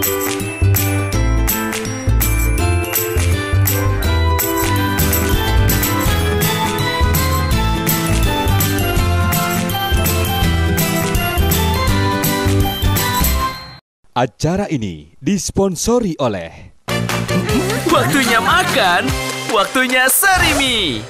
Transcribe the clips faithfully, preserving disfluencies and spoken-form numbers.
Acara ini disponsori oleh Waktunya makan, waktunya Sarimi.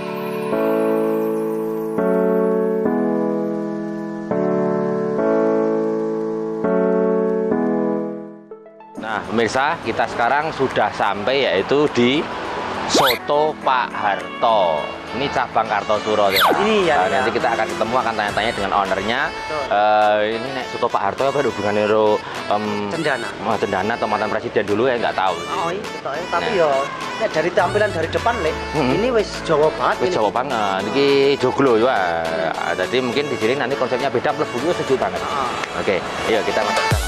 Nah, pemirsa, kita sekarang sudah sampai yaitu di Soto Pak Harto. Ini cabang Kartosuro ya. Ini ya, nah, ya. Nanti kita akan ketemu, akan tanya-tanya dengan ownernya. Uh, ini nek Soto Pak Harto apa hubungannya karo um, Cendana. Oh, Cendana atau mantan presiden dulu ya, nggak tahu. Oh iya, betul. Tapi Nah. yo nek dari tampilan dari depan lek, Hmm. ini wis Jawa banget. Wis ini. Jawa banget. Iki joglo ya. Jadi mungkin di sini nanti konsepnya beda, mlebu sejuk banget. Ah. Oke, yuk kita masuk ke dalam.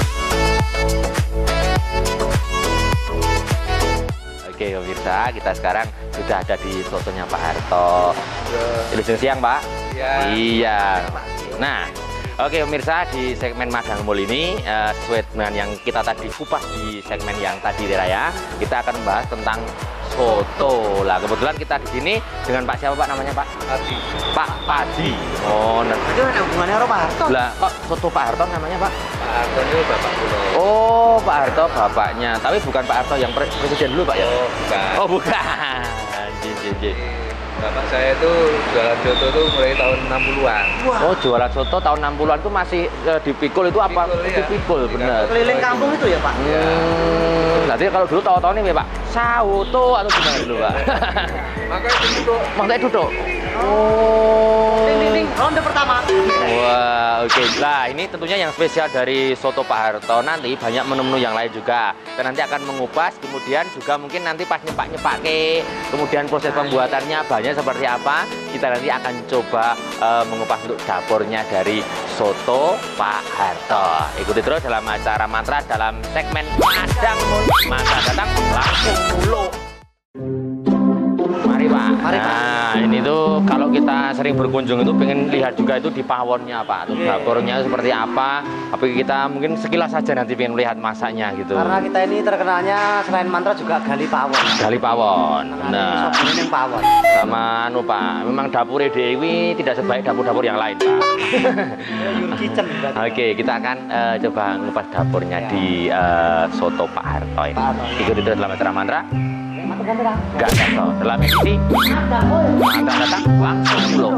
Oke pemirsa, kita sekarang sudah ada di sotonya Pak Harto. Selamat siang Pak. Ya. Iya. Nah, oke pemirsa, di segmen Madang Mall ini uh, sesuai dengan yang kita tadi kupas di segmen yang tadi ya, kita akan membahas tentang soto. Lah kebetulan kita di sini dengan Pak siapa Pak namanya Pak? Padi. Pak Padi. Oh, nah. Itu ada hubungannya karo Pak Harto. Lah kok soto Pak Harto namanya Pak? Pak Harto ini bapak kulo. Oh, Pak Harto bapaknya. Tapi bukan Pak Harto yang pre presiden dulu Pak ya? Oh, bukan. Oh, bukan. Jin, jin, jin. Bapak saya itu jualan soto tuh mulai tahun enam puluhan. Oh, jualan soto tahun enam puluhan itu masih uh, dipikul itu apa? Pikul, iya. Dipikul, bener. Keliling kampung itu ya Pak. Hmm, nanti kalau dulu tahu-tahu nih Pak, sauto atau gimana dulu Pak? Makanya itu Maksudnya duduk. Oh. Ding ding ding, ronde pertama. Wah, oke. Okay. Nah, ini tentunya yang spesial dari soto Pak Harto. Nanti banyak menu-menu yang lain juga. Kita nanti akan mengupas, kemudian juga mungkin nanti pas nyepak-nyepak ke, kemudian proses pembuatannya banyak seperti apa. Kita nanti akan coba uh, mengupas untuk dapurnya dari soto Pak Harto. Ikuti terus dalam acara Mantra dalam segmen Madang Mall. Maka datang langsung mulu. Mari Pak. Mari, Pak. Nah, ini tuh kalau kita sering berkunjung itu pengen lihat juga itu di pawonnya Pak, atau dapurnya seperti apa. Tapi kita mungkin sekilas saja nanti pengen lihat masaknya gitu. Karena kita ini terkenalnya selain mantra juga gali pawon. Gali pawon. Nah, Nah, ini pawon. sama anu Pak, memang dapur Dewi tidak sebaik dapur-dapur yang lain Pak. Your kitchen berarti. Oke, kita akan uh, coba ngupas dapurnya di uh, soto Pak Harto ini. Pak Harto. Ikuti terus dalam acara Mantra. Mantap kamera. Gak tahu dalam edisi Mantra datang langsung belum.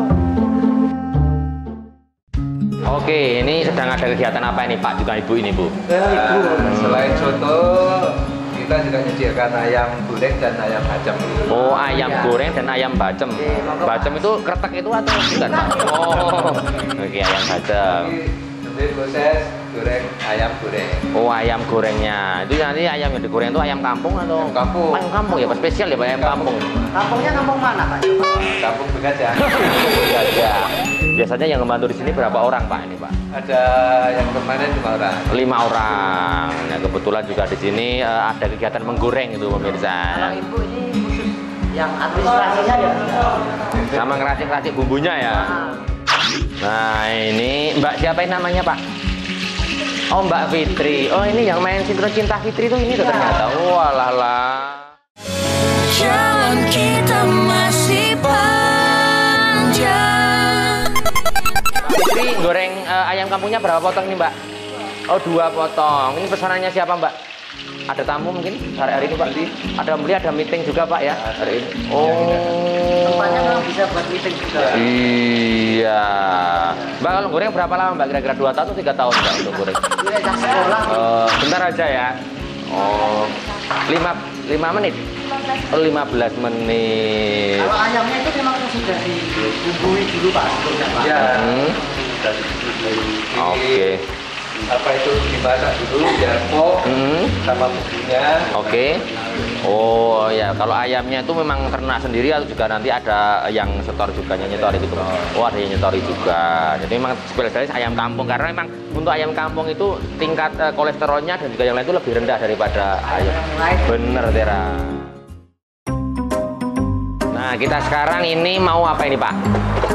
Oke, ini sedang ada kegiatan apa ini Pak juga Ibu ini Bu? Nah, selain soto, kita juga menyediakan ayam goreng dan ayam bacem. Oh, ayam goreng dan ayam bacem. Bacem itu kretek itu atau bukan Pak? Oh, oke ayam bacem. Jadi proses goreng ayam goreng. Oh, ayam gorengnya. Itu nanti ayam yang digoreng itu ayam kampung atau? Ayam kampung. Ayam kampung ya, Pak spesial ya Pak ayam kampung. Kampungnya kampung mana Pak? Kampung Begaja. Ya. Biasanya yang membantu di sini berapa orang Pak ini Pak? Ada yang kemarin lima orang. Lima orang. Nah, kebetulan juga di sini uh, ada kegiatan menggoreng itu pemirsa. Kalau Ibu ini khusus yang administrasinya ya. Sama ngeracik-racik bumbunya ya. Nah, ini Mbak siapa ini namanya Pak? Oh, Mbak Fitri. Oh, ini yang main sinetron Cinta Fitri itu ini tuh ternyata. Walah. Jalan kita masih panjang. Fitri goreng uh, ayam kampungnya berapa potong nih Mbak? Oh, dua potong. Ini pesanannya siapa Mbak? Ada tamu mungkin hari-hari ini Pak? Ada beli, ada meeting juga Pak ya hari ini? Oh. Tempatnya memang bisa buat meeting juga. Iya. Mbak kalau goreng berapa lama Mbak? Kira-kira dua tahun atau tiga tahun Mbak untuk goreng? Ini aja sekolah. Uh, bentar aja ya. Oh, lima, lima menit? Oh, lima belas menit. Kalau ayamnya itu memang sudah dibumbui dulu Pak sebelumnya Pak. Ya. Hmm. Dari dari Oke. apa itu dimasak dulu biar empuk Hmm. sama bumbunya. Oke. Oh ya, kalau ayamnya itu memang ternak sendiri atau juga nanti ada yang setor juga nyetori gitu. Oh, ada yang nyetori juga. Jadi memang spesialis ayam kampung karena memang untuk ayam kampung itu tingkat uh, kolesterolnya dan juga yang lain itu lebih rendah daripada ayam. Bener Tera. Nah, kita sekarang ini mau apa ini Pak?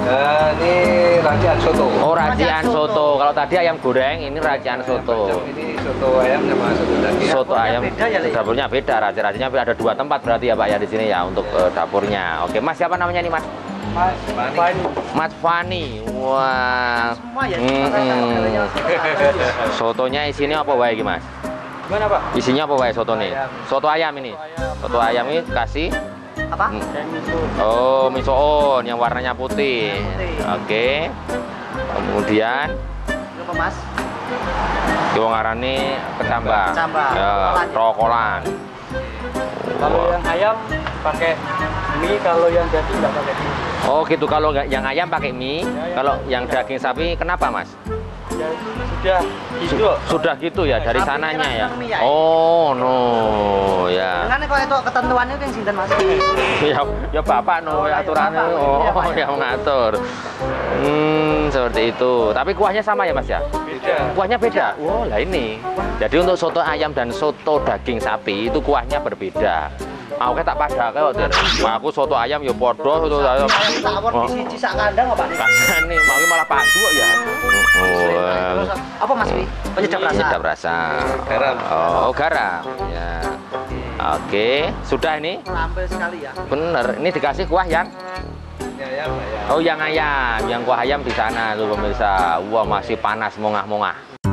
Nah, ini racian soto. Oh, racian soto. Kalau tadi ayam goreng, ini racian soto. Macam ini soto ayam sama soto daging. Soto ayam beda ya, Le? dapurnya beda, raci-racinya ada dua tempat berarti ya Pak ya di sini ya untuk uh, dapurnya. Oke, Mas siapa namanya nih Mas? Mas Fani. Mas Fani. Wah. Semua ya. Mm-mm. Sotonya isinya apa wae iki Mas? Gimana Pak? Isinya apa wae soto nih? Soto ayam ini. Soto ayam ini kasih Apa? Hmm. Dan miso. oh miso on yang warnanya putih. Putih. Oke. Kemudian Apa Mas? wong ngarani kecambah. Kecambah. Ya, rokolan. Kalau yang ayam pakai mie, kalau yang daging nggak pakai mie. Oh gitu, kalau nggak yang ayam pakai mie, Ya, kalau yang yang daging sapi kenapa Mas? Ya, sudah gitu. Sudah gitu ya dari Sapi sananya ini ya. langsung mie ya? Oh no ya. Kan kalau itu ketentuannya itu yang sinten Mas. Ya, ya bapak no Oh, ya ya, aturannya. bapak. Oh, Iya, Pak, ya. yang mengatur. Hmm, seperti itu. Tapi kuahnya sama ya Mas ya? Beda. Kuahnya beda. Wow, lah ini. Jadi untuk soto ayam dan soto daging sapi itu kuahnya berbeda. Aku kayak tak pada kayak waktu itu. Aku soto ayam ya podo, soto ayam. Ayam tak awor di siji sak kandang apa nih? Kan nih, mau malah padu ya. Oh, Terus apa Mas Wi? Penyedap rasa. penyedap rasa. Garam. Oh, garam. Ya. Oke, sudah ini. Lampil sekali ya. Bener, ini dikasih kuah yang Ini ayam, ayam. oh yang ayam, yang kuah ayam di sana tuh pemirsa. Wah masih panas mongah-mongah.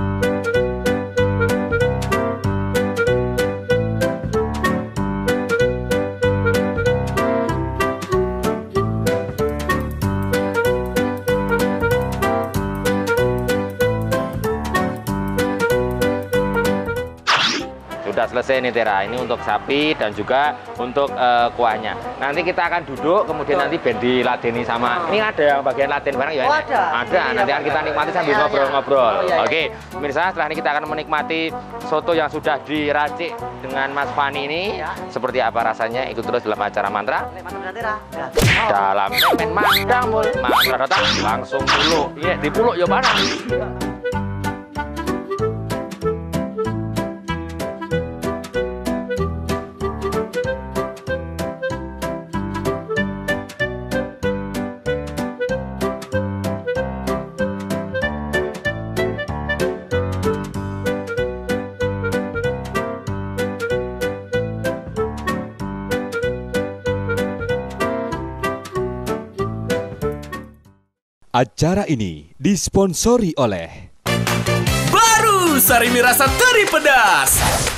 Sudah selesai nih Tera, ini untuk sapi dan juga untuk uh, kuahnya. Nanti kita akan duduk, kemudian nanti ben diladeni sama. Ini ada yang bagian laden bareng ya? Oh, ada. Ada, Iya, nanti akan iya, kita iya. nikmati sambil Iya, ngobrol-ngobrol. iya. Oh, iya, iya. Oke, pemirsa setelah ini kita akan menikmati soto yang sudah diracik dengan Mas Fani ini. Iya. Seperti apa rasanya, ikut terus dalam acara mantra. Lek mantra Tera. Ya. Dalam men madamul, mantra datang langsung puluk. Iya, dipuluk ya mana? Acara ini disponsori oleh Baru Sarimi Rasa Teri Pedas.